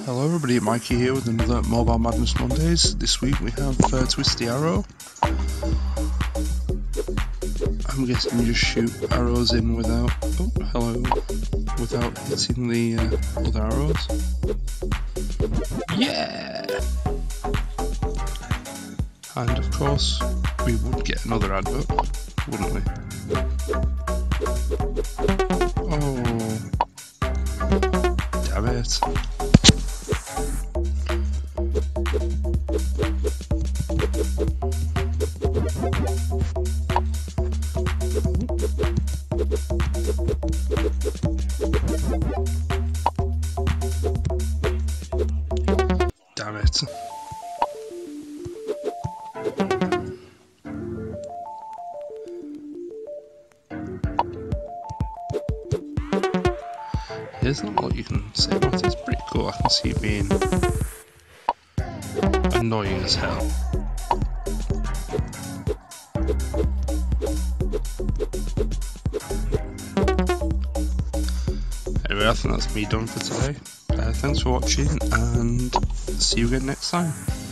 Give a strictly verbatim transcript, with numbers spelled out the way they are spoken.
Hello everybody, Mikey here with another Mobile Madness Mondays. This week we have uh, Twisty Arrow. I'm guessing you just shoot arrows in without, oh hello, without hitting the uh, other arrows. Yeah! And of course, we would get another advert, wouldn't we? Oh, damn it. Damn it. There's not a lot you can say about it. It's pretty cool. I can see it being annoying as hell. Anyway, I think that's me done for today. Uh, thanks for watching and see you again next time.